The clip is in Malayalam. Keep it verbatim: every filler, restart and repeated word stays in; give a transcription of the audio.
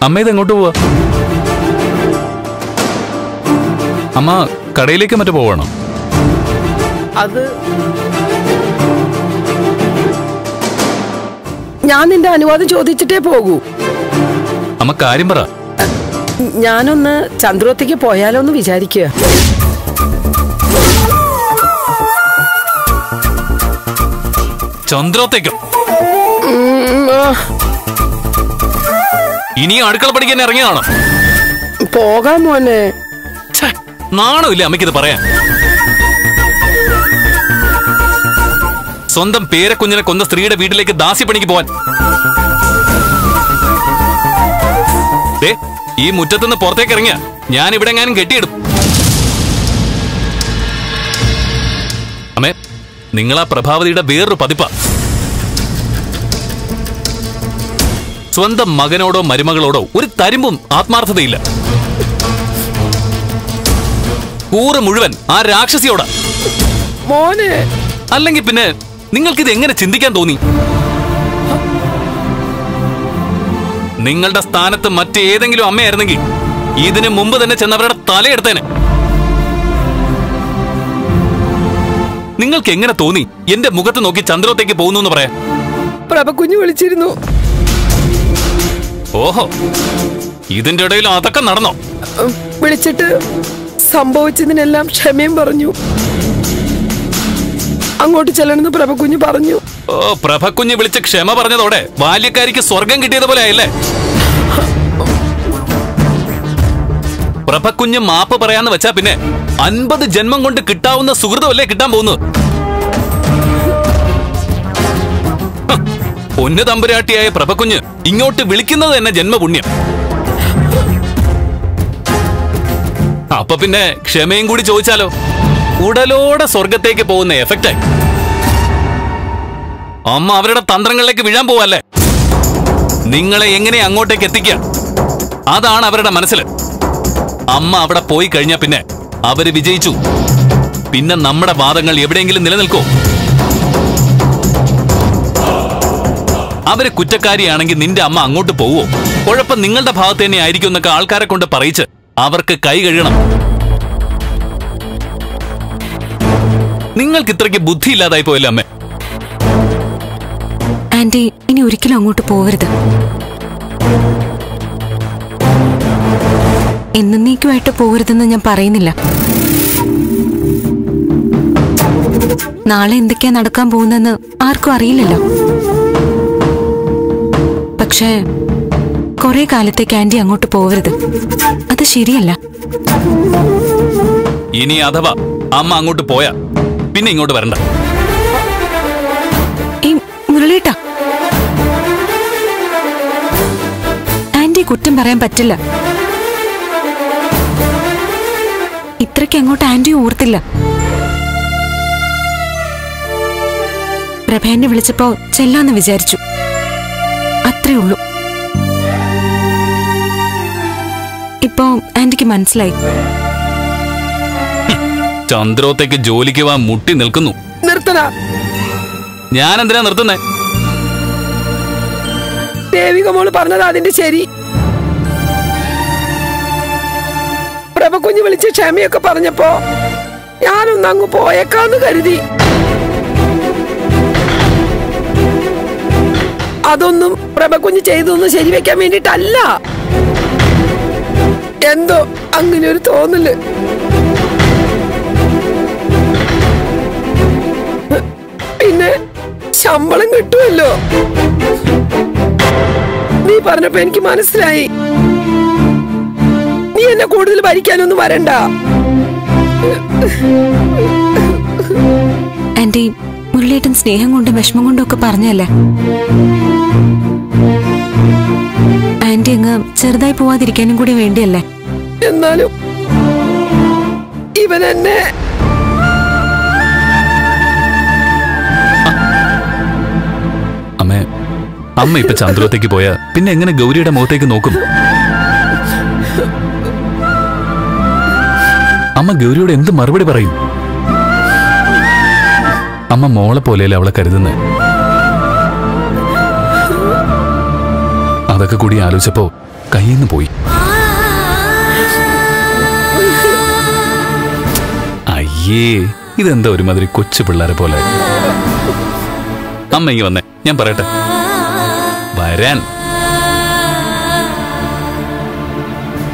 അമ്മ ഇത് എങ്ങോട്ട് പോവാ? അമ്മ കടയിലേക്ക് മറ്റു പോവാണോ? അത് ഞാൻ നിന്റെ അനുവാദം ചോദിച്ചിട്ടേ പോകൂ. അമ്മ കാര്യം പറ. ഞാനൊന്ന് ചന്ദ്രോത്തേക്ക് പോയാലോ എന്ന് വിചാരിക്കുക. ചന്ദ്രോത്തേക്കോ? ഇനി അടുക്കള പഠിക്കാൻ ഇറങ്ങിയാണോ? പോകാം മോനെ. നാണമില്ല അമ്മയ്ക്കിത് പറയാൻ. സ്വന്തം പേരക്കുഞ്ഞിനെ കൊന്ന സ്ത്രീയുടെ വീട്ടിലേക്ക് ദാസ്യപ്പണിക്ക് പോവാൻ. ഈ മുറ്റത്തുനിന്ന് പുറത്തേക്ക് ഇറങ്ങിയ ഞാൻ ഇവിടെ എങ്ങാനും കെട്ടിയിടും. അമ്മേ, നിങ്ങളാ പ്രഭാവതിയുടെ വേറൊരു പതിപ്പാ. സ്വന്തം മകനോടോ മരുമകളോടോ ഒരു തരിമ്പും ആത്മാർത്ഥതയില്ല. കൂറ് മുഴുവൻ ആ രാക്ഷസിയോടാ. മോനെ, അല്ലെങ്കിൽ പിന്നെ നിങ്ങൾക്കിത് എങ്ങനെ ചിന്തിക്കാൻ തോന്നി? നിങ്ങളുടെ സ്ഥാനത്ത് മറ്റേതെങ്കിലും അമ്മയായിരുന്നെങ്കിൽ ഇതിനു മുമ്പ് തന്നെ ചെന്നവരുടെ തലയെടുത്തേനെ. നിങ്ങൾക്ക് എങ്ങനെ തോന്നി എന്റെ മുഖത്ത് നോക്കി ചന്ദ്രോത്തേക്ക് പോകുന്നു എന്ന് പറയാൻ? പ്രഭകുഞ്ഞു വിളിച്ചിരുന്നു. ഓഹോ, ഇതിന്റെ ഇടയിൽ അതൊക്കെ നടന്നോ? വിളിച്ചിട്ട് സംഭവിച്ചതിനെല്ലാം ക്ഷമയും പറഞ്ഞു. അങ്ങോട്ട് ചെല്ലണമെന്ന് പ്രഭകുഞ്ഞു പറഞ്ഞു. ഓ, പ്രഭകുഞ്ഞ് വിളിച്ച് ക്ഷമ പറഞ്ഞതോടെ ബാല്യക്കാരിക്ക് സ്വർഗം കിട്ടിയതുപോലെ ആയില്ലേ? പ്രഭകുഞ്ഞ് മാപ്പ് പറയാന്ന് വെച്ചാ പിന്നെ അൻപത് ജന്മം കൊണ്ട് കിട്ടാവുന്ന സുഹൃതമല്ലേ കിട്ടാൻ പോകുന്നത്? പൊന്നു തമ്പുരാട്ടിയായ പ്രഭകുഞ്ഞ് ഇങ്ങോട്ട് വിളിക്കുന്നത് തന്നെ ജന്മപുണ്യം. അപ്പൊ പിന്നെ ക്ഷമയും കൂടി ചോദിച്ചാലോ? ഉടലോടെ സ്വർഗത്തേക്ക് പോകുന്ന എഫക്റ്റായി. അമ്മ അവരുടെ തന്ത്രങ്ങളിലേക്ക് വീഴാൻ പോവല്ലേ? നിങ്ങളെ എങ്ങനെ അങ്ങോട്ടേക്ക് എത്തിക്കുക, അതാണ് അവരുടെ മനസ്സിൽ. അമ്മ അവിടെ പോയി കഴിഞ്ഞാ പിന്നെ അവര് വിജയിച്ചു. പിന്നെ നമ്മുടെ വാദങ്ങൾ എവിടെയെങ്കിലും നിലനിൽക്കോ? അവര് കുറ്റക്കാരിയാണെങ്കിൽ നിന്റെ അമ്മ അങ്ങോട്ട് പോവോ? കുഴപ്പം നിങ്ങളുടെ ഭാഗത്ത് തന്നെ ആയിരിക്കും എന്നൊക്കെ ആൾക്കാരെ കൊണ്ട് പറയിച്ച് അവർക്ക് കൈ കഴുകണം. നിങ്ങൾക്ക് ഇത്രയ്ക്ക് ബുദ്ധിയില്ലാതായി പോയല്ലോ അമ്മേ. ആന്റി, ഇനി ഒരിക്കലും അങ്ങോട്ട് പോവരുത്. എന്നേക്കുമായിട്ട് പോകരുതെന്ന് ഞാൻ പറയുന്നില്ല. നാളെ എന്തൊക്കെയാ നടക്കാൻ പോകുന്നെന്ന് ആർക്കും അറിയില്ലല്ലോ. പക്ഷേ കുറെ കാലത്തേക്ക് ആന്റി അങ്ങോട്ട് പോവരുത്. അത് ശരിയല്ല. ഇനി അഥവാ അമ്മ അങ്ങോട്ട് പോയാ പിന്നെ ഇങ്ങോട്ട് വരണ്ട. ഈ മുരളീട്ടാ, ആന്റി കുറ്റം പറയാൻ പറ്റില്ല. ഇത്രയ്ക്ക് അങ്ങോട്ട് ആന്റി ഓർത്തില്ല. പ്രഭേനെ വിളിച്ചപ്പോ ചെല്ലാന്ന് വിചാരിച്ചു, അത്രേ ഉള്ളൂ. ഇപ്പോ ആന്റിക്ക് മനസ്സിലായി. ചന്ദ്രോത്തേക്ക് ജോലിക്ക് വാ മുട്ടി നിൽക്കുന്നു. നിർത്തണ. ഞാൻ എന്തിനാ നിർത്തുന്നേ? ദേവിക മോള് പറഞ്ഞത് അതിന്റെ ശരി. പ്രഭകുഞ്ഞ് വിളിച്ച് ക്ഷമയൊക്കെ പറഞ്ഞപ്പോ ഞാനൊന്ന് അങ്ങ് പോയേക്കാന്ന് കരുതി. അതൊന്നും പ്രഭകുഞ്ഞ് ചെയ്തൊന്നും ശരിവെക്കാൻ വേണ്ടിട്ടല്ല. എന്തോ അങ്ങനെ ഒരു തോന്നല്. പിന്നെ ശമ്പളം കിട്ടുമല്ലോ. നീ പറഞ്ഞപ്പോ എനിക്ക് മനസ്സിലായി. നീ എന്നെ കൂടുതൽ ഭരിക്കാനൊന്നും വരണ്ട. ആന്റി, മുരളീട്ടൻ സ്നേഹം കൊണ്ടും വിഷമം കൊണ്ടും ഒക്കെ പറഞ്ഞല്ലേ. ആന്റി അങ്ങ് ചെറുതായി പോവാതിരിക്കാനും കൂടി വേണ്ടിയല്ലേ. എന്നാലും ഇവൻ എന്നെ അമ്മേ, അമ്മ ഇപ്പൊ ചന്ദ്രോത്തേക്ക് പോയാ പിന്നെ എങ്ങനെ ഗൗരിയുടെ മുഖത്തേക്ക് നോക്കും? അമ്മ ഗൗരിയോട് എന്ത് മറുപടി പറയും? അമ്മ മോളെ പോലെയല്ലേ അവളെ കരുതുന്നത്. അതൊക്കെ കൂടി ആലോചിച്ചപ്പോ കയ്യിന്ന് പോയി. അയ്യേ, ഇതെന്താ ഒരുമാതിരി കൊച്ചു പിള്ളേരെ പോലെ. അമ്മ ഇങ്ങ് വന്നേ, ഞാൻ പറയട്ടെ. വരാൻ